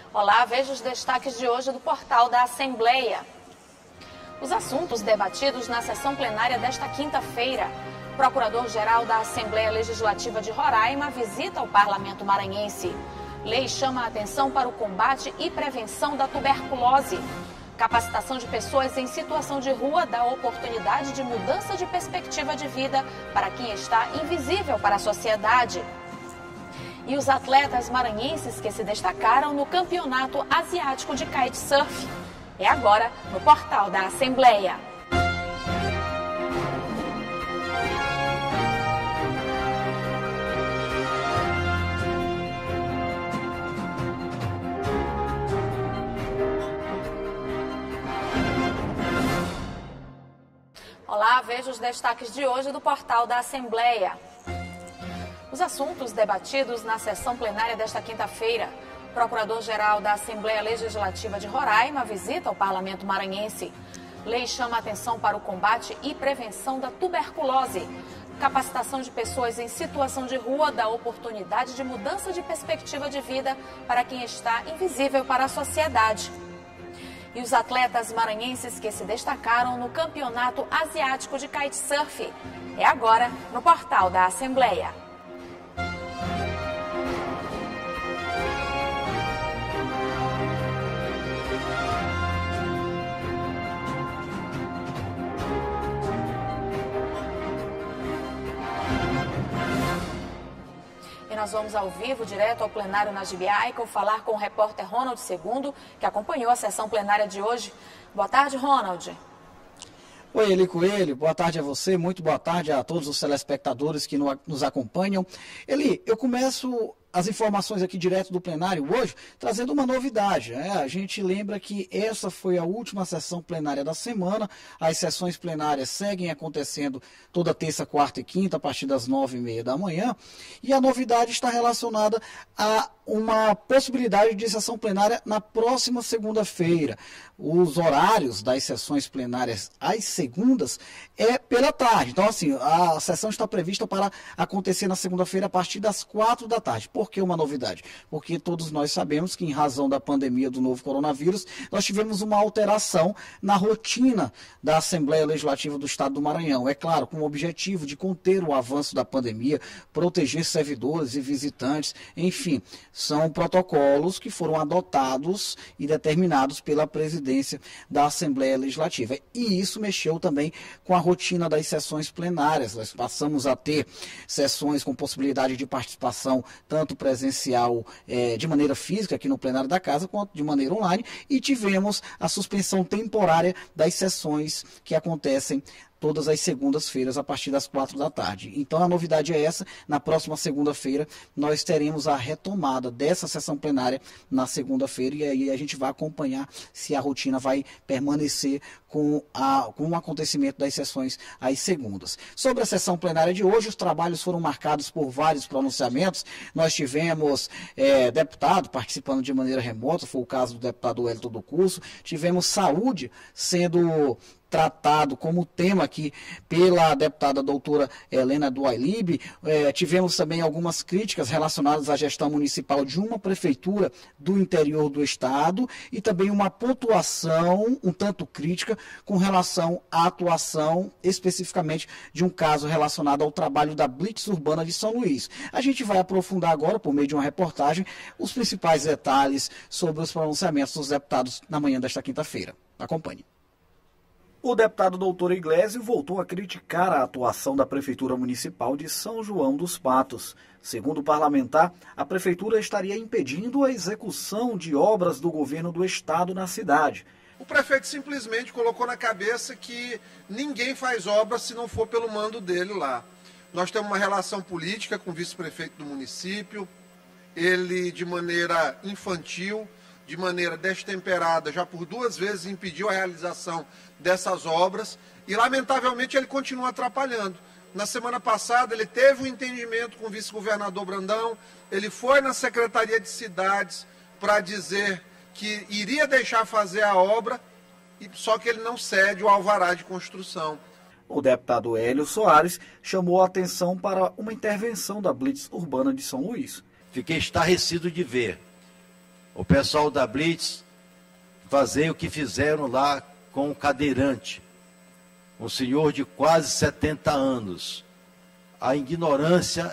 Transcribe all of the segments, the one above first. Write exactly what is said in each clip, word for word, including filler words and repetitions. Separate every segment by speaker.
Speaker 1: Olá, veja os destaques de hoje do portal da Assembleia. Os assuntos debatidos na sessão plenária desta quinta-feira. O Procurador-Geral da Assembleia Legislativa de Roraima visita o Parlamento Maranhense. Lei chama a atenção para o combate e prevenção da tuberculose. Capacitação de pessoas em situação de rua dá oportunidade de mudança de perspectiva de vida para quem está invisível para a sociedade. E os atletas maranhenses que se destacaram no Campeonato Asiático de Kitesurf. É agora no portal da Assembleia. Olá, veja os destaques de hoje do portal da Assembleia. Os assuntos debatidos na sessão plenária desta quinta-feira. O Procurador-Geral da Assembleia Legislativa de Roraima visita o Parlamento Maranhense. Lei chama a atenção para o combate e prevenção da tuberculose. Capacitação de pessoas em situação de rua dá oportunidade de mudança de perspectiva de vida para quem está invisível para a sociedade. E os atletas maranhenses que se destacaram no Campeonato Asiático de Kitesurf. É agora no portal da Assembleia. E nós vamos ao vivo, direto ao plenário na Gibiaica, falar com o repórter Ronald Segundo, que acompanhou a sessão plenária de hoje. Boa tarde, Ronald.
Speaker 2: Oi, Eli Coelho, boa tarde a você, muito boa tarde a todos os telespectadores que nos acompanham. Eli, eu começo as informações aqui direto do plenário hoje, trazendo uma novidade. Né? A gente lembra que essa foi a última sessão plenária da semana. As sessões plenárias seguem acontecendo toda terça, quarta e quinta, a partir das nove e meia da manhã. E a novidade está relacionada a uma possibilidade de sessão plenária na próxima segunda-feira. Os horários das sessões plenárias às segundas é pela tarde. Então, assim, a sessão está prevista para acontecer na segunda-feira a partir das quatro da tarde. Por que uma novidade? Porque todos nós sabemos que, em razão da pandemia do novo coronavírus, nós tivemos uma alteração na rotina da Assembleia Legislativa do Estado do Maranhão. É claro, com o objetivo de conter o avanço da pandemia, proteger servidores e visitantes, enfim, são protocolos que foram adotados e determinados pela presidência da Assembleia Legislativa. E isso mexeu também com a rotina das sessões plenárias. Nós passamos a ter sessões com possibilidade de participação tanto presencial eh, de maneira física aqui no plenário da casa, quanto de maneira online, e tivemos a suspensão temporária das sessões que acontecem todas as segundas-feiras, a partir das quatro da tarde. Então, a novidade é essa. Na próxima segunda-feira, nós teremos a retomada dessa sessão plenária na segunda-feira, e aí a gente vai acompanhar se a rotina vai permanecer com, a, com o acontecimento das sessões às segundas. Sobre a sessão plenária de hoje, os trabalhos foram marcados por vários pronunciamentos. Nós tivemos é, deputado participando de maneira remota, foi o caso do deputado Wellington do Curso. Tivemos saúde sendo tratado como tema aqui pela deputada doutora Helena do Ailib. É, tivemos também algumas críticas relacionadas à gestão municipal de uma prefeitura do interior do estado e também uma pontuação um tanto crítica com relação à atuação especificamente de um caso relacionado ao trabalho da Blitz Urbana de São Luís. A gente vai aprofundar agora, por meio de uma reportagem, os principais detalhes sobre os pronunciamentos dos deputados na manhã desta quinta-feira. Acompanhe.
Speaker 3: O deputado doutor Iglesio voltou a criticar a atuação da Prefeitura Municipal de São João dos Patos. Segundo o parlamentar, a Prefeitura estaria impedindo a execução de obras do governo do Estado na cidade.
Speaker 4: O prefeito simplesmente colocou na cabeça que ninguém faz obra se não for pelo mando dele lá. Nós temos uma relação política com o vice-prefeito do município. Ele, de maneira infantil, de maneira destemperada, já por duas vezes impediu a realização dessas obras e, lamentavelmente, ele continua atrapalhando. Na semana passada, ele teve um entendimento com o vice-governador Brandão, ele foi na Secretaria de Cidades para dizer que iria deixar fazer a obra, só que ele não cede o alvará de construção.
Speaker 3: O deputado Hélio Soares chamou a atenção para uma intervenção da Blitz Urbana de São Luís.
Speaker 5: Fiquei estarrecido de ver o pessoal da Blitz fazer o que fizeram lá com o cadeirante, um senhor de quase setenta anos. A ignorância,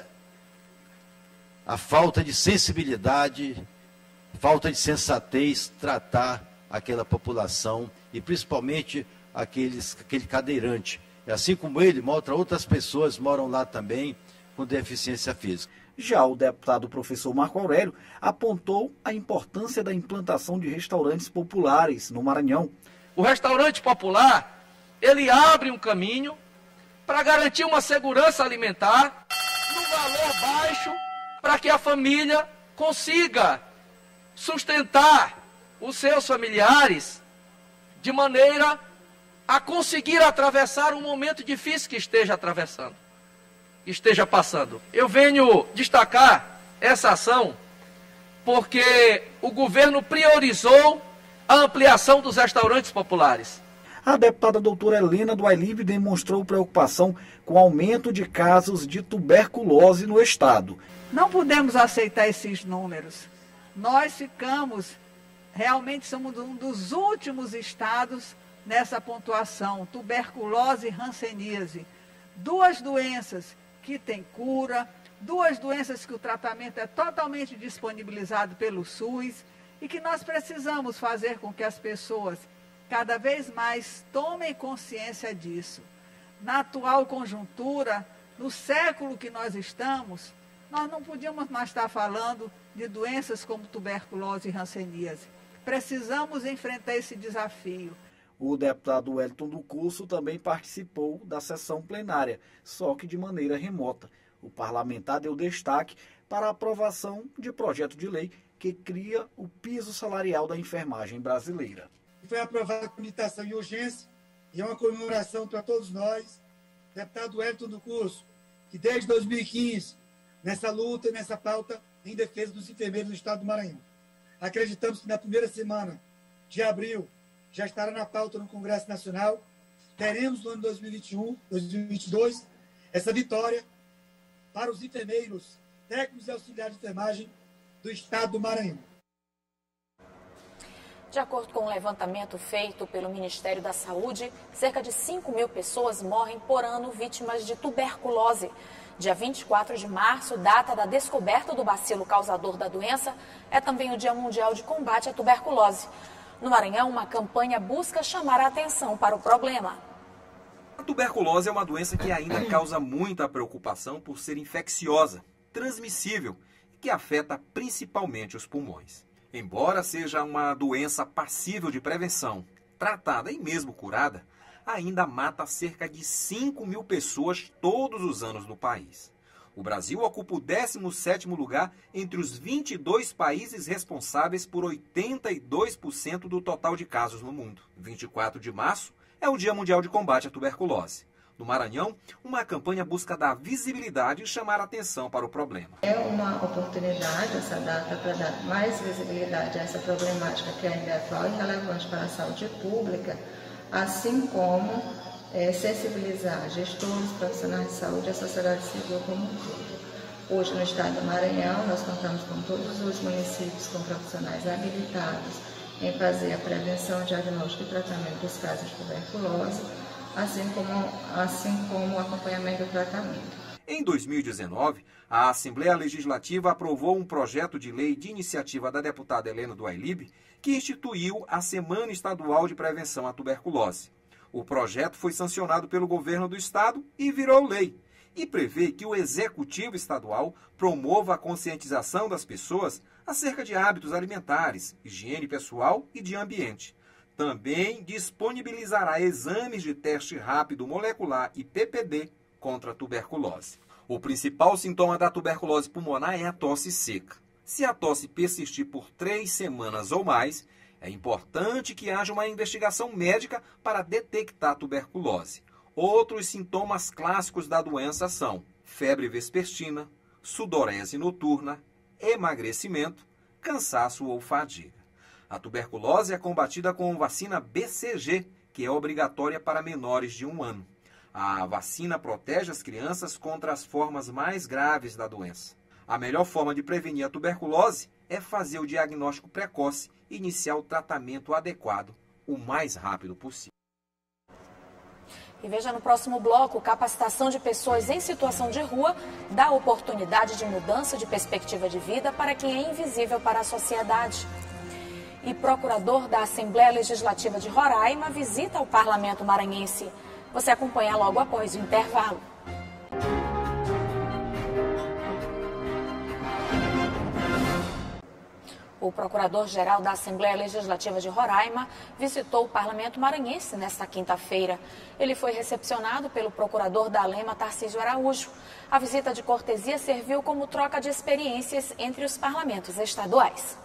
Speaker 5: a falta de sensibilidade, falta de sensatez, tratar aquela população e principalmente aqueles, aquele cadeirante. E assim como ele, mostra outras pessoas moram lá também com deficiência física.
Speaker 3: Já o deputado professor Marco Aurélio apontou a importância da implantação de restaurantes populares no Maranhão.
Speaker 6: O restaurante popular, ele abre um caminho para garantir uma segurança alimentar no valor baixo, para que a família consiga sustentar os seus familiares de maneira a conseguir atravessar um momento difícil que esteja atravessando, que esteja passando. Eu venho destacar essa ação porque o governo priorizou a ampliação dos restaurantes populares.
Speaker 3: A deputada doutora Helena do Ailib demonstrou preocupação com o aumento de casos de tuberculose no estado.
Speaker 7: Não podemos aceitar esses números. Nós ficamos, realmente somos um dos últimos estados nessa pontuação, tuberculose e hanseníase. Duas doenças que têm cura, duas doenças que o tratamento é totalmente disponibilizado pelo SUS e que nós precisamos fazer com que as pessoas cada vez mais tomem consciência disso. Na atual conjuntura, no século que nós estamos, nós não podíamos mais estar falando de doenças como tuberculose e hanseníase. Precisamos enfrentar esse desafio.
Speaker 3: O deputado Wellington do Curso também participou da sessão plenária, só que de maneira remota. O parlamentar deu destaque para a aprovação de projeto de lei que cria o piso salarial da enfermagem brasileira.
Speaker 8: Foi aprovada com limitação e urgência, e é uma comemoração para todos nós. Deputado Wellington do Curso, que desde dois mil e quinze, nessa luta e nessa pauta em defesa dos enfermeiros do estado do Maranhão. Acreditamos que na primeira semana de abril já estará na pauta no Congresso Nacional. Teremos no ano dois mil e vinte e um, dois mil e vinte e dois, essa vitória para os enfermeiros, técnicos e auxiliares de enfermagem do estado do Maranhão.
Speaker 1: De acordo com um levantamento feito pelo Ministério da Saúde, cerca de cinco mil pessoas morrem por ano vítimas de tuberculose. Dia vinte e quatro de março, data da descoberta do bacilo causador da doença, é também o Dia Mundial de Combate à Tuberculose. No Maranhão, uma campanha busca chamar a atenção para o problema.
Speaker 9: A tuberculose é uma doença que ainda causa muita preocupação por ser infecciosa, transmissível e que afeta principalmente os pulmões. Embora seja uma doença passível de prevenção, tratada e mesmo curada, ainda mata cerca de cinco mil pessoas todos os anos no país. O Brasil ocupa o décimo sétimo lugar entre os vinte e dois países responsáveis por oitenta e dois por cento do total de casos no mundo. vinte e quatro de março é o Dia Mundial de Combate à Tuberculose. No Maranhão, uma campanha busca dar visibilidade e chamar atenção para o problema.
Speaker 10: É uma oportunidade essa data para dar mais visibilidade a essa problemática que ainda é atual e relevante para a saúde pública, assim como é, sensibilizar gestores, profissionais de saúde e a sociedade civil como um todo. Hoje, no estado do Maranhão, nós contamos com todos os municípios com profissionais habilitados em fazer a prevenção, diagnóstico e tratamento dos casos de tuberculose, assim como, assim como o acompanhamento do tratamento.
Speaker 9: Em dois mil e dezenove, a Assembleia Legislativa aprovou um projeto de lei de iniciativa da deputada Helena do Ailib, que instituiu a Semana Estadual de Prevenção à Tuberculose. O projeto foi sancionado pelo governo do estado e virou lei, e prevê que o Executivo Estadual promova a conscientização das pessoas acerca de hábitos alimentares, higiene pessoal e de ambiente. Também disponibilizará exames de teste rápido molecular e P P D contra a tuberculose. O principal sintoma da tuberculose pulmonar é a tosse seca. Se a tosse persistir por três semanas ou mais, é importante que haja uma investigação médica para detectar a tuberculose. Outros sintomas clássicos da doença são febre vespertina, sudorese noturna, emagrecimento, cansaço ou fadiga. A tuberculose é combatida com vacina B C G, que é obrigatória para menores de um ano. A vacina protege as crianças contra as formas mais graves da doença. A melhor forma de prevenir a tuberculose é fazer o diagnóstico precoce e iniciar o tratamento adequado o mais rápido possível.
Speaker 1: E veja no próximo bloco, capacitação de pessoas em situação de rua dá oportunidade de mudança de perspectiva de vida para quem é invisível para a sociedade. E procurador da Assembleia Legislativa de Roraima visita o Parlamento Maranhense. Você acompanha logo após o intervalo. O procurador-geral da Assembleia Legislativa de Roraima visitou o Parlamento Maranhense nesta quinta-feira. Ele foi recepcionado pelo procurador da Alema, Tarcísio Araújo. A visita de cortesia serviu como troca de experiências entre os parlamentos estaduais.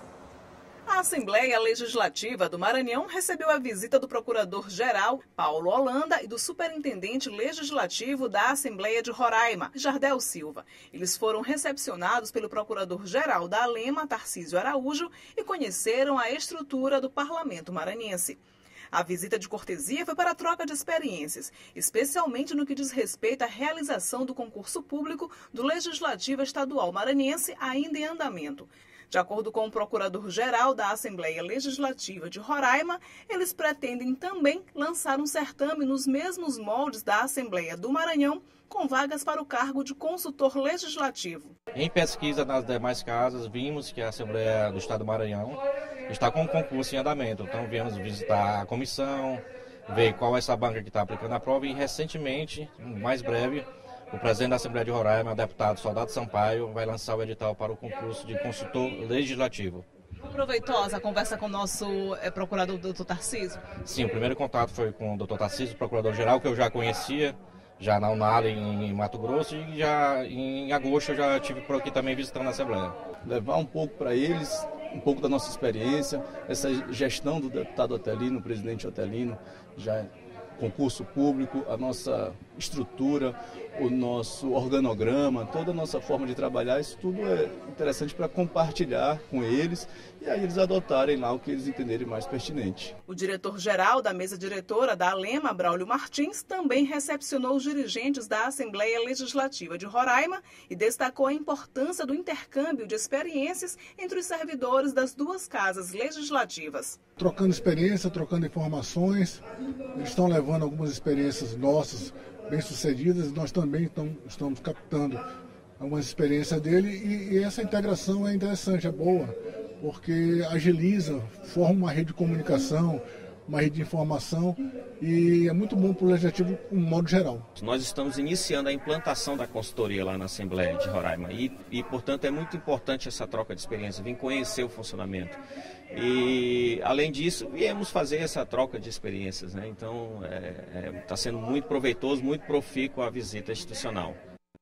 Speaker 11: A Assembleia Legislativa do Maranhão recebeu a visita do Procurador-Geral, Paulo Holanda, e do Superintendente Legislativo da Assembleia de Roraima, Jardel Silva. Eles foram recepcionados pelo Procurador-Geral da Alema, Tarcísio Araújo, e conheceram a estrutura do Parlamento Maranhense. A visita de cortesia foi para a troca de experiências, especialmente no que diz respeito à realização do concurso público do Legislativo Estadual Maranhense, ainda em andamento. De acordo com o Procurador-Geral da Assembleia Legislativa de Roraima, eles pretendem também lançar um certame nos mesmos moldes da Assembleia do Maranhão, com vagas para o cargo de consultor legislativo.
Speaker 12: Em pesquisa nas demais casas, vimos que a Assembleia do Estado do Maranhão está com um concurso em andamento. Então, viemos visitar a comissão, ver qual é essa banca que está aplicando a prova e, recentemente, mais breve, o presidente da Assembleia de Roraima, o deputado Soldado Sampaio, vai lançar o edital para o concurso de consultor legislativo.
Speaker 11: Proveitosa a conversa com o nosso é, procurador, doutor Tarcísio?
Speaker 12: Sim, o primeiro contato foi com o doutor Tarcísio, procurador-geral, que eu já conhecia, já na Unal em, em Mato Grosso, e já em agosto eu já estive por aqui também visitando a Assembleia.
Speaker 13: Levar um pouco para eles, um pouco da nossa experiência, essa gestão do deputado Otelino, o presidente Otelino, já concurso público, a nossa estrutura, o nosso organograma, toda a nossa forma de trabalhar, isso tudo é interessante para compartilhar com eles e aí eles adotarem lá o que eles entenderem mais pertinente.
Speaker 11: O diretor-geral da mesa diretora da Alema, Braulio Martins, também recepcionou os dirigentes da Assembleia Legislativa de Roraima e destacou a importância do intercâmbio de experiências entre os servidores das duas casas legislativas.
Speaker 14: Trocando experiência, trocando informações, eles estão levando algumas experiências nossas bem-sucedidas, nós também estamos, estamos captando algumas experiências dele e, e essa integração é interessante, é boa, porque agiliza, forma uma rede de comunicação, uma rede de informação e é muito bom para o Legislativo, de um modo geral.
Speaker 15: Nós estamos iniciando a implantação da consultoria lá na Assembleia de Roraima e, e portanto, é muito importante essa troca de experiência, vir conhecer o funcionamento. E, além disso, viemos fazer essa troca de experiências, né? Então, está é, é, sendo muito proveitoso, muito profícuo a visita institucional.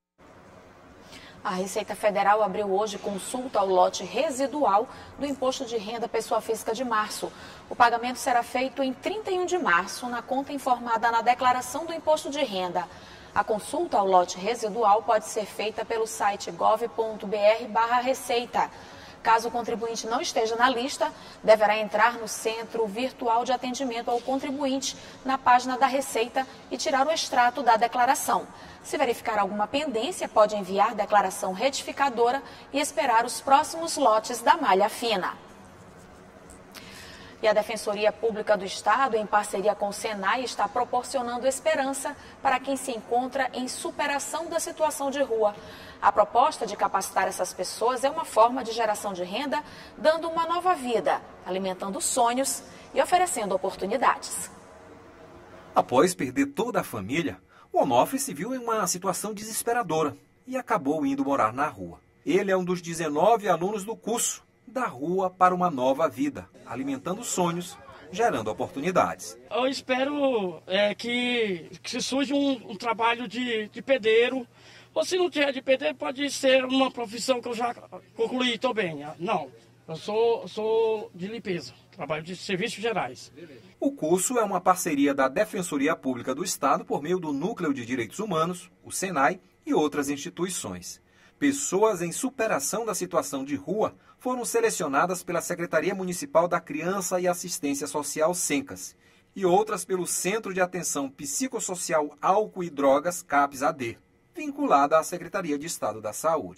Speaker 1: A Receita Federal abriu hoje consulta ao lote residual do Imposto de Renda Pessoa Física de março. O pagamento será feito em trinta e um de março, na conta informada na declaração do Imposto de Renda. A consulta ao lote residual pode ser feita pelo site gov ponto br barra receita. Caso o contribuinte não esteja na lista, deverá entrar no Centro Virtual de Atendimento ao Contribuinte, na página da Receita, e tirar o extrato da declaração. Se verificar alguma pendência, pode enviar declaração retificadora e esperar os próximos lotes da malha fina. E a Defensoria Pública do Estado, em parceria com o Senai, está proporcionando esperança para quem se encontra em superação da situação de rua. A proposta de capacitar essas pessoas é uma forma de geração de renda, dando uma nova vida, alimentando sonhos e oferecendo oportunidades.
Speaker 9: Após perder toda a família, o Onofre se viu em uma situação desesperadora e acabou indo morar na rua. Ele é um dos dezenove alunos do curso Da Rua para uma Nova Vida, alimentando sonhos, gerando oportunidades.
Speaker 16: Eu espero é, que, que surja um, um trabalho de, de pedreiro, ou se não tiver de pedreiro, pode ser uma profissão que eu já concluí também. Não, eu sou, sou de limpeza, trabalho de serviços gerais.
Speaker 9: O curso é uma parceria da Defensoria Pública do Estado por meio do Núcleo de Direitos Humanos, o Senai, e outras instituições. Pessoas em superação da situação de rua foram selecionadas pela Secretaria Municipal da Criança e Assistência Social, SENCAS, e outras pelo Centro de Atenção Psicossocial Álcool e Drogas, CAPS-A D, vinculada à Secretaria de Estado da Saúde.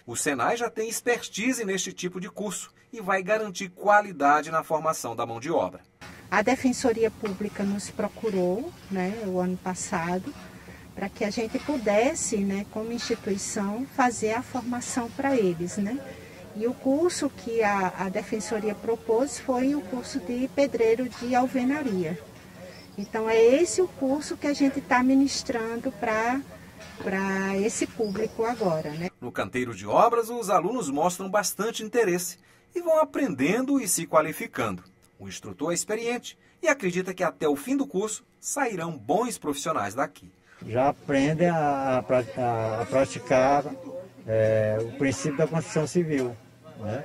Speaker 9: O Senai já tem expertise neste tipo de curso e vai garantir qualidade na formação da mão de obra.
Speaker 17: A Defensoria Pública nos procurou, né, o ano passado, para que a gente pudesse, né, como instituição, fazer a formação para eles, né? E o curso que a, a Defensoria propôs foi o curso de pedreiro de alvenaria. Então, é esse o curso que a gente está ministrando para para esse público agora, né?
Speaker 9: No canteiro de obras, os alunos mostram bastante interesse e vão aprendendo e se qualificando. O instrutor é experiente e acredita que até o fim do curso sairão bons profissionais daqui.
Speaker 18: Já aprendem a, a, a praticar é, o princípio da construção civil, né?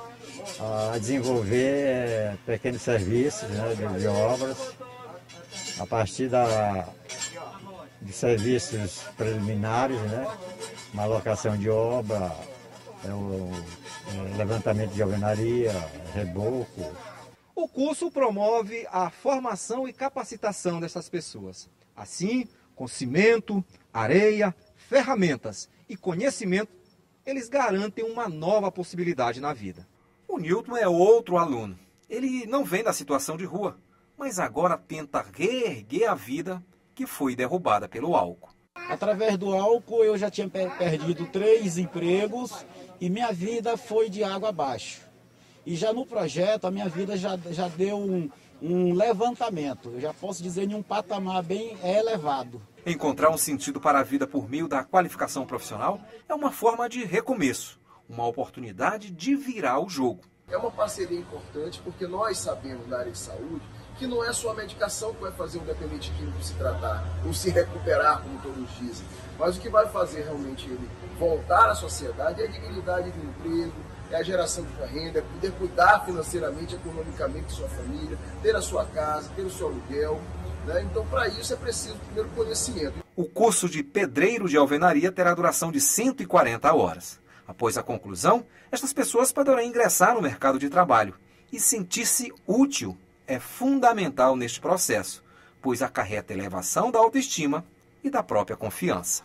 Speaker 18: A desenvolver é, pequenos serviços, né, de, de obras, a partir da, de serviços preliminares, né, uma alocação de obra, é, o é, levantamento de alvenaria, reboco.
Speaker 9: O curso promove a formação e capacitação dessas pessoas. Assim, com cimento, areia, ferramentas e conhecimento, eles garantem uma nova possibilidade na vida. O Newton é outro aluno. Ele não vem da situação de rua, mas agora tenta reerguer a vida que foi derrubada pelo álcool.
Speaker 2: Através do álcool eu já tinha perdido três empregos e minha vida foi de água abaixo. E já no projeto a minha vida já, já deu um, um levantamento, eu já posso dizer em um patamar bem elevado.
Speaker 9: Encontrar um sentido para a vida por meio da qualificação profissional é uma forma de recomeço, uma oportunidade de virar o jogo.
Speaker 19: É uma parceria importante porque nós sabemos na área de saúde que não é só a medicação que vai fazer um dependente químico se tratar, ou se recuperar, como todos dizem, mas o que vai fazer realmente ele voltar à sociedade é a dignidade do emprego, é a geração de renda, é poder cuidar financeiramente, economicamente de sua família, ter a sua casa, ter o seu aluguel. Né? Então, para isso é preciso primeiro conhecimento.
Speaker 9: O curso de pedreiro de alvenaria terá duração de cento e quarenta horas. Após a conclusão, estas pessoas poderão ingressar no mercado de trabalho e sentir-se útil é fundamental neste processo, pois acarreta a elevação da autoestima e da própria confiança.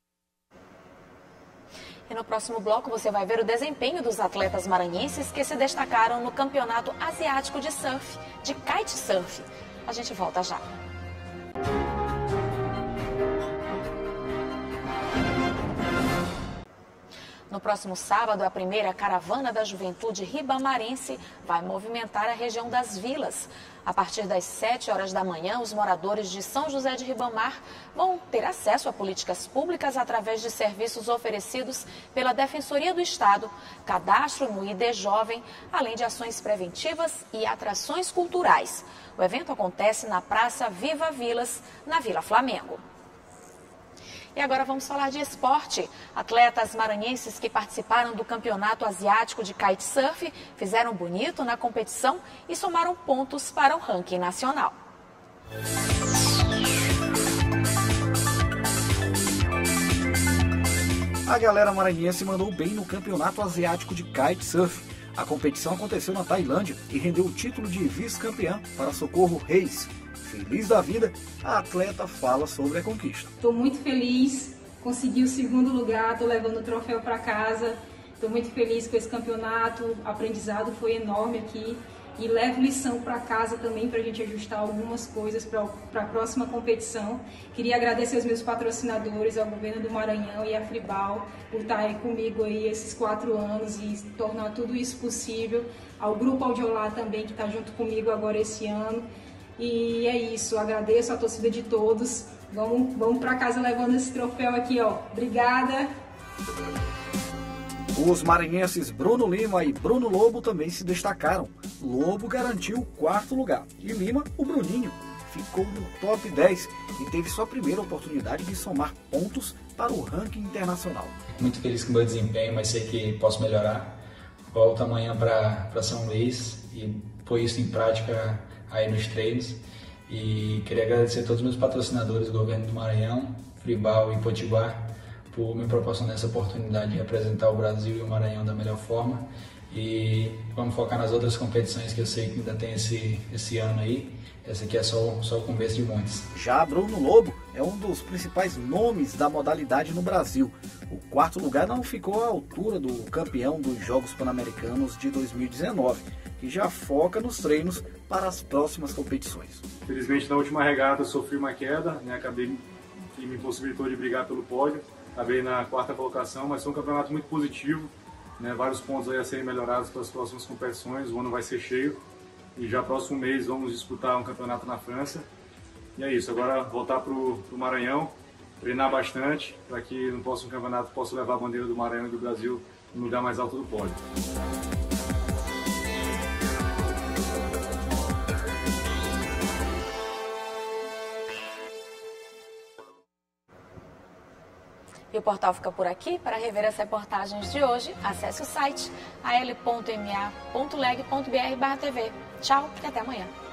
Speaker 1: E no próximo bloco você vai ver o desempenho dos atletas maranhenses que se destacaram no Campeonato Asiático de Surf, de Kitesurf. A gente volta já. No próximo sábado, a primeira caravana da juventude ribamarense vai movimentar a região das vilas. A partir das sete horas da manhã, os moradores de São José de Ribamar vão ter acesso a políticas públicas através de serviços oferecidos pela Defensoria do Estado, cadastro no I D Jovem, além de ações preventivas e atrações culturais. O evento acontece na Praça Viva Vilas, na Vila Flamengo. E agora vamos falar de esporte. Atletas maranhenses que participaram do Campeonato Asiático de Kitesurf fizeram bonito na competição e somaram pontos para o ranking nacional.
Speaker 3: A galera maranhense mandou bem no Campeonato Asiático de Kitesurf. A competição aconteceu na Tailândia e rendeu o título de vice-campeã para Socorro Reis. Feliz da vida, a atleta fala sobre a conquista.
Speaker 20: Estou muito feliz, consegui o segundo lugar, estou levando o troféu para casa. Estou muito feliz com esse campeonato, o aprendizado foi enorme aqui. E levo lição para casa também para a gente ajustar algumas coisas para a próxima competição. Queria agradecer aos meus patrocinadores, ao governo do Maranhão e à Fribal por estarem comigo aí esses quatro anos e tornar tudo isso possível. Ao Grupo Audiolá também, que está junto comigo agora esse ano. E é isso, agradeço a torcida de todos. Vamos, vamos para casa levando esse troféu aqui, ó. Obrigada!
Speaker 3: Os maranhenses Bruno Lima e Bruno Lobo também se destacaram. Lobo garantiu o quarto lugar e Lima, o Bruninho, ficou no top dez e teve sua primeira oportunidade de somar pontos para o ranking internacional.
Speaker 21: Muito feliz com o meu desempenho, mas sei que posso melhorar. Volto amanhã para São Luís e pôr isso em prática aí nos treinos. E queria agradecer a todos os meus patrocinadores, o governo do Maranhão, Fribal e Potiguar, por me proporcionar essa oportunidade de representar o Brasil e o Maranhão da melhor forma. E vamos focar nas outras competições que eu sei que ainda tem esse, esse ano aí. Essa aqui é só, só o começo de muitos.
Speaker 3: Já Bruno Lobo é um dos principais nomes da modalidade no Brasil. O quarto lugar não ficou à altura do campeão dos Jogos Pan-Americanos de dois mil e dezenove, que já foca nos treinos para as próximas competições.
Speaker 4: Felizmente, na última regata, sofri uma queda, né? Acabei que me impossibilitou de brigar pelo pódio. Acabei na quarta colocação, mas foi um campeonato muito positivo, né? Vários pontos aí a serem melhorados para as próximas competições. O ano vai ser cheio. E já próximo mês vamos disputar um campeonato na França. E é isso, agora voltar para o Maranhão, treinar bastante, para que no próximo campeonato possa levar a bandeira do Maranhão e do Brasil no lugar mais alto do pódio.
Speaker 1: E o portal fica por aqui. Para rever as reportagens de hoje, acesse o site a l ponto m a ponto leg ponto b r barra t v. Tchau e até amanhã.